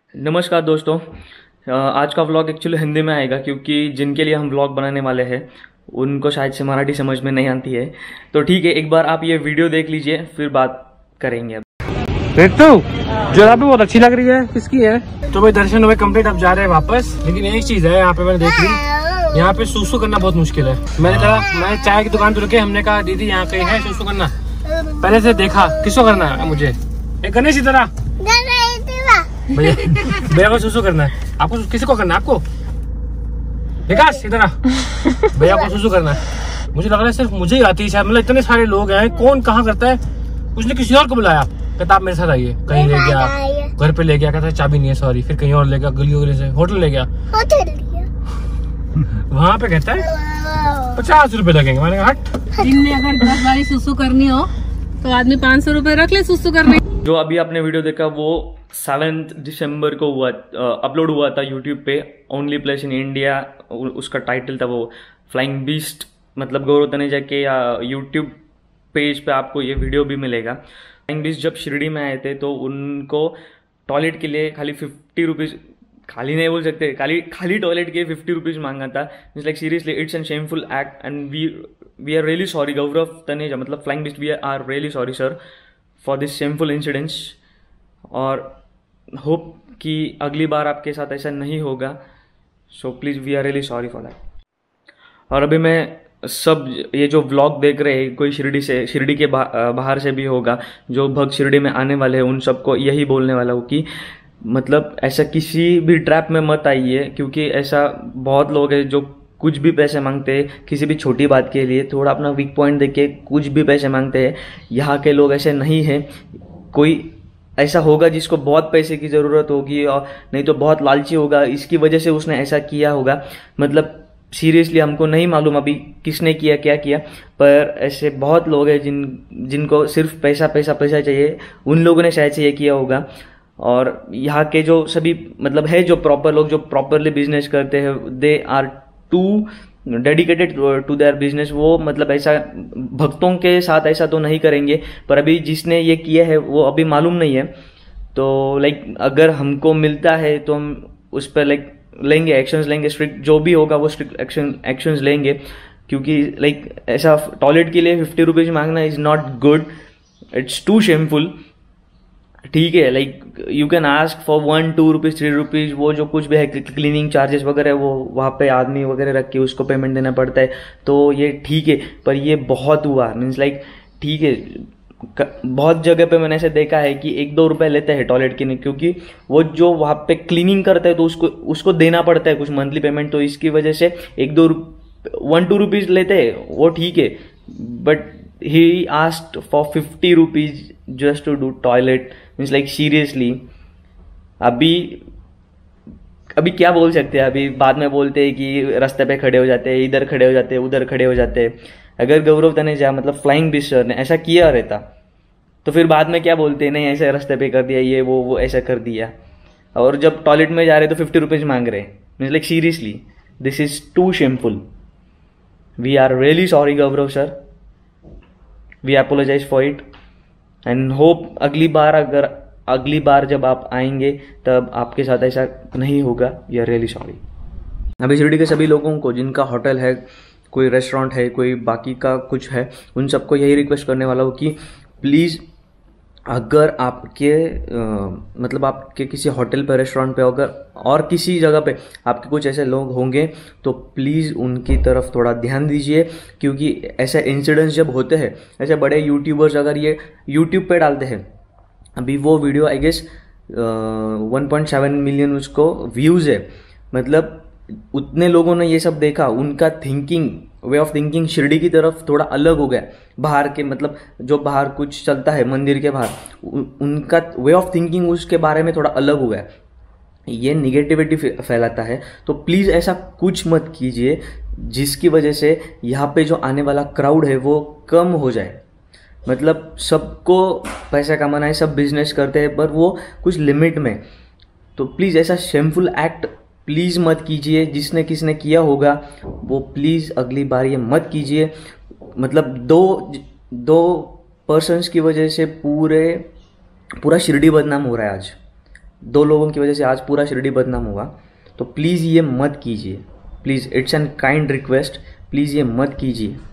नमस्कार दोस्तों। आज का व्लॉग एक्चुअली हिंदी में आएगा क्योंकि जिनके लिए हम व्लॉग बनाने वाले हैं उनको शायद से मराठी समझ में नहीं आती है। तो ठीक है, एक बार आप ये वीडियो देख लीजिए फिर बात करेंगे। अब देख तो जगह भी बहुत अच्छी लग रही है। किसकी है? तो भाई दर्शन हुए कंप्लीट, अब जा रहे हैं वापस। लेकिन एक चीज है यहाँ पे, मैंने देख ली, यहाँ पे सुसु करना बहुत मुश्किल है। मैं चाय की दुकान पे रुके, हमने कहा दीदी यहाँ कहीं है सुसु करना। पहले से देखा किसको करना है, मुझे एक गणेश इधर आ भैया, भैया को सुसु करना है। आपको किसी को करना है? आपको विकास इधर आ, भैया को सुसु करना है। मुझे लग रहा है सिर्फ मुझे ही आती है शायद, मतलब इतने सारे लोग हैं, कौन कहाँ करता है। उसने किसी और को बुलाया, कहता आप मेरे साथ आइए। कहीं ले गया, घर पे ले गया, कहता चाबी नहीं है सॉरी। फिर कहीं और ले गया, गली से होटल ले गया, वहाँ पे कहता है 50 रुपए लगेंगे। मैंने कहा हट। दिन में अगर 10 बारी सुसु करनी हो तो आदमी 500 रुपए रख ले सुसु करने। जो अभी आपने वीडियो देखा वो 7 दिसंबर को अपलोड हुआ था यूट्यूब पे, ओनली प्लेस इन इंडिया उसका टाइटल था। वो फ्लाइंग बीस्ट, मतलब गौरव तनेजा के यूट्यूब पेज पे आपको ये वीडियो भी मिलेगा। फ्लाइंग बीस्ट जब शिरडी में आए थे तो उनको टॉयलेट के लिए खाली 50 रुपीज़, खाली नहीं बोल सकते, खाली टॉयलेट के 50 रुपीज़ मांगा था। It's like seriously it's an shameful act and we are really sorry Gaurav Taneja, मतलब flying beast, we are really sorry sir for this shameful incidents. और होप कि अगली बार आपके साथ ऐसा नहीं होगा। So please we are really sorry for that. और अभी मैं सब ये जो व्लॉग देख रहे हैं, कोई शिरडी के बाहर से भी होगा, जो भक्त शिरडी में आने वाले हैं, उन सबको यही बोलने वाला हूँ कि मतलब ऐसा किसी भी ट्रैप में मत आइए, क्योंकि ऐसा बहुत लोग हैं जो कुछ भी पैसे मांगते हैं किसी भी छोटी बात के लिए। थोड़ा अपना वीक पॉइंट देख के कुछ भी पैसे मांगते हैं। यहाँ के लोग ऐसे नहीं हैं। कोई ऐसा होगा जिसको बहुत पैसे की ज़रूरत होगी और नहीं तो बहुत लालची होगा, इसकी वजह से उसने ऐसा किया होगा। मतलब सीरियसली हमको नहीं मालूम अभी किसने किया क्या किया, पर ऐसे बहुत लोग हैं जिनको सिर्फ पैसा पैसा पैसा चाहिए, उन लोगों ने शायद से ये किया होगा। और यहाँ के जो सभी मतलब है जो प्रॉपर लोग जो प्रॉपरली बिजनेस करते हैं, they are too dedicated to their business. वो मतलब ऐसा भक्तों के साथ ऐसा तो नहीं करेंगे, पर अभी जिसने ये किया है वो अभी मालूम नहीं है। तो लाइक अगर हमको मिलता है तो हम उस पर लाइक लेंगे, एक्शंस लेंगे, स्ट्रिक्ट जो भी होगा वो स्ट्रिक्ट एक्शंस लेंगे। क्योंकि लाइक ऐसा टॉयलेट के लिए 50 रुपीज़ मांगना is not good, it's too shameful. ठीक है, like you can ask for 1, 2 rupees, 3 rupees, वो जो कुछ भी है क्लीनिंग चार्जेस वगैरह, वो वहाँ पे आदमी वगैरह रख के उसको पेमेंट देना पड़ता है, तो ये ठीक है। पर ये बहुत हुआ, मीन्स लाइक ठीक है, बहुत जगह पे मैंने ऐसे देखा है कि 1-2 रुपए लेते हैं टॉयलेट के लिए, क्योंकि वो जो वहाँ पे क्लीनिंग करता है तो उसको देना पड़ता है कुछ मंथली पेमेंट, तो इसकी वजह से 1-2 रुपीज़ लेते हैं, वो ठीक है। But he asked for 50 rupees just to do toilet, means like seriously. अभी क्या बोल सकते हैं? अभी बाद में बोलते हैं कि रास्ते पे खड़े हो जाते हैं, इधर खड़े हो जाते हैं, उधर खड़े हो जाते हैं। अगर गौरव तनेजा मतलब फ्लाइंग बीस्ट सर ने ऐसा किया रहता तो फिर बाद में क्या बोलते हैं, नहीं ऐसे रास्ते पे कर दिया, ये वो ऐसा कर दिया। और जब टॉयलेट में जा रहे तो 50 रुपीज़ मांग रहे, means like seriously this is too shameful. We are really sorry Gaurav sir, we apologise for it and hope अगली बार जब आप आएंगे तब आपके साथ ऐसा नहीं होगा। We are really sorry. अभी शिरडी के सभी लोगों को जिनका होटल है, कोई रेस्टोरेंट है, कोई बाकी का कुछ है, उन सबको यही रिक्वेस्ट करने वाला हूँ कि प्लीज़ अगर आपके मतलब आपके किसी होटल पे, रेस्टोरेंट पे, अगर और किसी जगह पे आपके कुछ ऐसे लोग होंगे तो प्लीज़ उनकी तरफ थोड़ा ध्यान दीजिए। क्योंकि ऐसे इंसिडेंट्स जब होते हैं, ऐसे बड़े यूट्यूबर्स अगर ये यूट्यूब पे डालते हैं, अभी वो वीडियो आई गेस 1.7 मिलियन उसको व्यूज़ है, मतलब उतने लोगों ने ये सब देखा, उनका thinking, way of thinking Shirdi की तरफ थोड़ा अलग हो गया। बाहर के मतलब जो बाहर कुछ चलता है मंदिर के बाहर, उनका वे ऑफ थिंकिंग उसके बारे में थोड़ा अलग हो गया। ये निगेटिविटी फैलाता है, तो प्लीज़ ऐसा कुछ मत कीजिए जिसकी वजह से यहाँ पे जो आने वाला क्राउड है वो कम हो जाए। मतलब सबको पैसा कमाना है, सब बिजनेस करते हैं, पर वो कुछ लिमिट में। तो प्लीज़ ऐसा शेमफुल एक्ट प्लीज़ मत कीजिए। किसने किया होगा वो प्लीज़ अगली बार ये मत कीजिए। मतलब दो पर्सन्स की वजह से पूरा शिरडी बदनाम हो रहा है आज। 2 लोगों की वजह से आज पूरा शिरडी बदनाम हुआ। तो प्लीज़ ये मत कीजिए, please, it's an kind request, please ये मत कीजिए।